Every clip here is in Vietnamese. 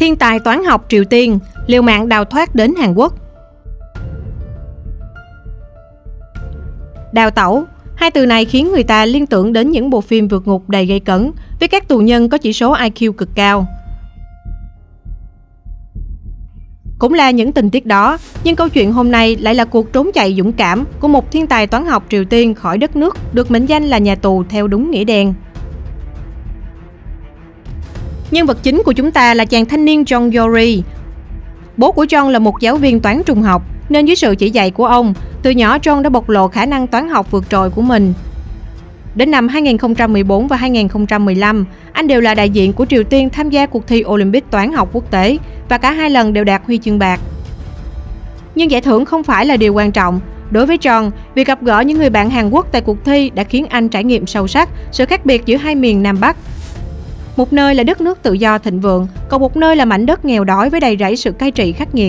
Thiên tài toán học Triều Tiên liều mạng đào thoát đến Hàn Quốc. Đào tẩu, hai từ này khiến người ta liên tưởng đến những bộ phim vượt ngục đầy gây cấn với các tù nhân có chỉ số IQ cực cao. Cũng là những tình tiết đó, nhưng câu chuyện hôm nay lại là cuộc trốn chạy dũng cảm của một thiên tài toán học Triều Tiên khỏi đất nước được mệnh danh là nhà tù theo đúng nghĩa đen. Nhân vật chính của chúng ta là chàng thanh niên Jong Yori. Bố của Jong là một giáo viên toán trung học, nên dưới sự chỉ dạy của ông, từ nhỏ Jong đã bộc lộ khả năng toán học vượt trội của mình. Đến năm 2014 và 2015, anh đều là đại diện của Triều Tiên tham gia cuộc thi Olympic toán học quốc tế và cả hai lần đều đạt huy chương bạc. Nhưng giải thưởng không phải là điều quan trọng. Đối với Jong, việc gặp gỡ những người bạn Hàn Quốc tại cuộc thi đã khiến anh trải nghiệm sâu sắc sự khác biệt giữa hai miền Nam Bắc. Một nơi là đất nước tự do thịnh vượng, còn một nơi là mảnh đất nghèo đói với đầy rẫy sự cai trị khắc nghiệt.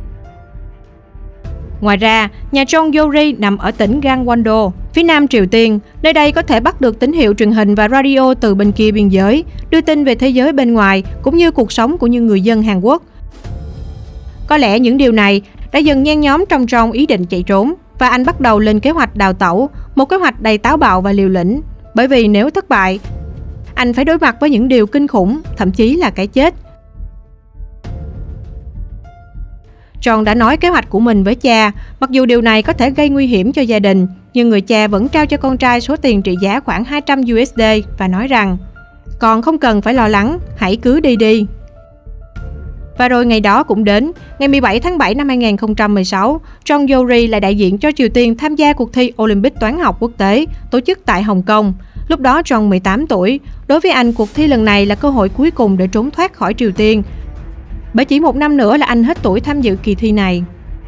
Ngoài ra, nhà Jong Yori nằm ở tỉnh Gangwon-do, phía nam Triều Tiên. Nơi đây có thể bắt được tín hiệu truyền hình và radio từ bên kia biên giới, đưa tin về thế giới bên ngoài cũng như cuộc sống của những người dân Hàn Quốc. Có lẽ những điều này đã dần nhen nhóm trong Jong ý định chạy trốn, và anh bắt đầu lên kế hoạch đào tẩu, một kế hoạch đầy táo bạo và liều lĩnh. Bởi vì nếu thất bại, anh phải đối mặt với những điều kinh khủng, thậm chí là cái chết. Jong đã nói kế hoạch của mình với cha, mặc dù điều này có thể gây nguy hiểm cho gia đình, nhưng người cha vẫn trao cho con trai số tiền trị giá khoảng 200 USD và nói rằng con không cần phải lo lắng, hãy cứ đi. Và rồi ngày đó cũng đến, ngày 17 tháng 7 năm 2016, Jong Yori là đại diện cho Triều Tiên tham gia cuộc thi Olympic toán học quốc tế tổ chức tại Hồng Kông. Lúc đó Jong 18 tuổi, đối với anh cuộc thi lần này là cơ hội cuối cùng để trốn thoát khỏi Triều Tiên. Bởi chỉ một năm nữa là anh hết tuổi tham dự kỳ thi này.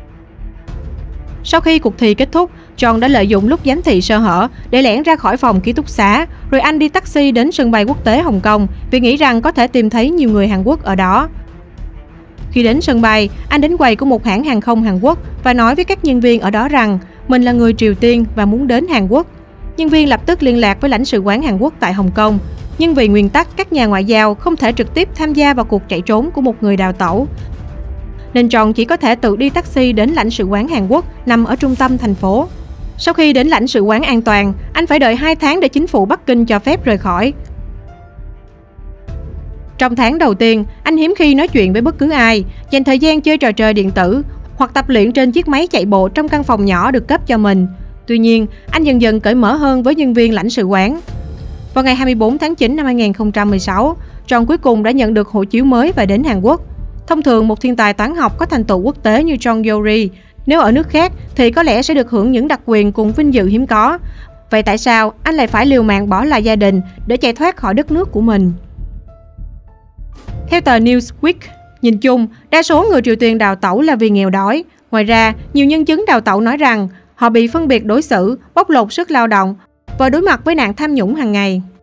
Sau khi cuộc thi kết thúc, Jong đã lợi dụng lúc giám thị sơ hở để lẻn ra khỏi phòng ký túc xá, rồi anh đi taxi đến sân bay quốc tế Hồng Kông vì nghĩ rằng có thể tìm thấy nhiều người Hàn Quốc ở đó. Khi đến sân bay, anh đến quầy của một hãng hàng không Hàn Quốc và nói với các nhân viên ở đó rằng mình là người Triều Tiên và muốn đến Hàn Quốc. Nhân viên lập tức liên lạc với lãnh sự quán Hàn Quốc tại Hồng Kông. Nhưng vì nguyên tắc các nhà ngoại giao không thể trực tiếp tham gia vào cuộc chạy trốn của một người đào tẩu, nên Jong chỉ có thể tự đi taxi đến lãnh sự quán Hàn Quốc nằm ở trung tâm thành phố. Sau khi đến lãnh sự quán an toàn, anh phải đợi 2 tháng để chính phủ Bắc Kinh cho phép rời khỏi. Trong tháng đầu tiên, anh hiếm khi nói chuyện với bất cứ ai, dành thời gian chơi trò chơi điện tử hoặc tập luyện trên chiếc máy chạy bộ trong căn phòng nhỏ được cấp cho mình. Tuy nhiên, anh dần dần cởi mở hơn với nhân viên lãnh sự quán. Vào ngày 24 tháng 9 năm 2016, Jong cuối cùng đã nhận được hộ chiếu mới và đến Hàn Quốc. Thông thường, một thiên tài toán học có thành tựu quốc tế như Jong Yori, nếu ở nước khác thì có lẽ sẽ được hưởng những đặc quyền cùng vinh dự hiếm có. Vậy tại sao anh lại phải liều mạng bỏ lại gia đình để chạy thoát khỏi đất nước của mình? Theo tờ Newsweek, nhìn chung, đa số người Triều Tiên đào tẩu là vì nghèo đói. Ngoài ra, nhiều nhân chứng đào tẩu nói rằng họ bị phân biệt đối xử, bóc lột sức lao động và đối mặt với nạn tham nhũng hàng ngày.